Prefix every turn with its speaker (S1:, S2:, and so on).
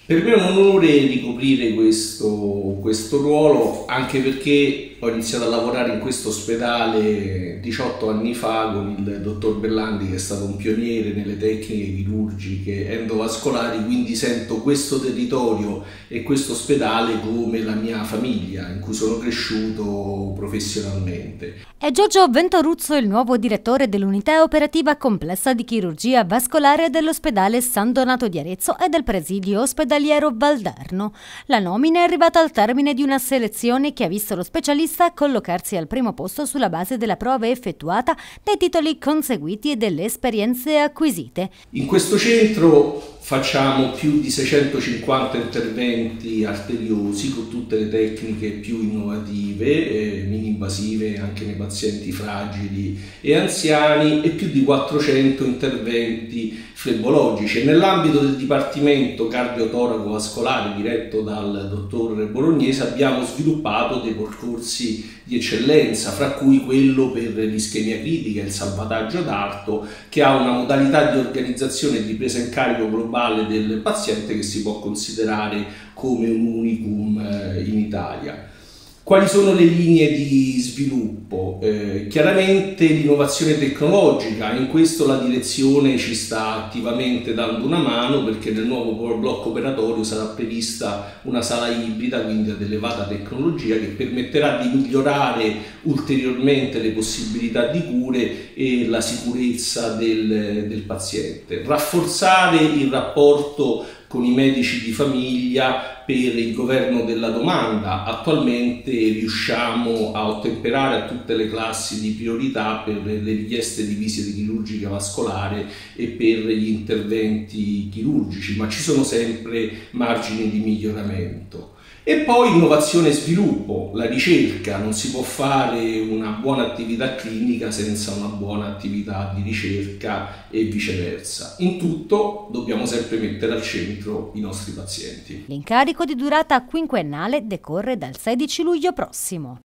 S1: Per me è un onore ricoprire questo ruolo, anche perché ho iniziato a lavorare in questo ospedale 18 anni fa con il dottor Berlandi, che è stato un pioniere nelle tecniche chirurgiche endovascolari, quindi sento questo territorio e questo ospedale come la mia famiglia, in cui sono cresciuto professionalmente.
S2: È Giorgio Ventoruzzo il nuovo direttore dell'unità operativa complessa di chirurgia vascolare dell'ospedale San Donato di Arezzo e del presidio ospedaliero Valdarno. La nomina è arrivata al termine di una selezione che ha visto lo specialista collocarsi al primo posto sulla base della prova effettuata, dei titoli conseguiti e delle esperienze acquisite.
S1: In questo centro facciamo più di 650 interventi arteriosi con tutte le tecniche più innovative, mini-invasive anche nei pazienti fragili e anziani, e più di 400 interventi flebologici. E nell'ambito del dipartimento cardiotoraco-vascolare diretto dal dottor Bolognese abbiamo sviluppato dei percorsi di eccellenza, fra cui quello per l'ischemia critica e il salvataggio d'arto, che ha una modalità di organizzazione e di presa in carico globale del paziente che si può considerare come un unicum in Italia. Quali sono le linee di sviluppo? Chiaramente l'innovazione tecnologica, in questo la direzione ci sta attivamente dando una mano, perché nel nuovo blocco operatorio sarà prevista una sala ibrida, quindi ad elevata tecnologia, che permetterà di migliorare ulteriormente le possibilità di cure e la sicurezza del paziente. Rafforzare il rapporto con i medici di famiglia per il governo della domanda. Attualmente riusciamo a ottemperare a tutte le classi di priorità per le richieste di visite chirurgica vascolare e per gli interventi chirurgici, ma ci sono sempre margini di miglioramento. E poi innovazione e sviluppo, la ricerca. Non si può fare una buona attività clinica senza una buona attività di ricerca e viceversa. In tutto dobbiamo sempre mettere al centro i nostri pazienti.
S2: L'incarico di durata quinquennale decorre dal 16 luglio prossimo.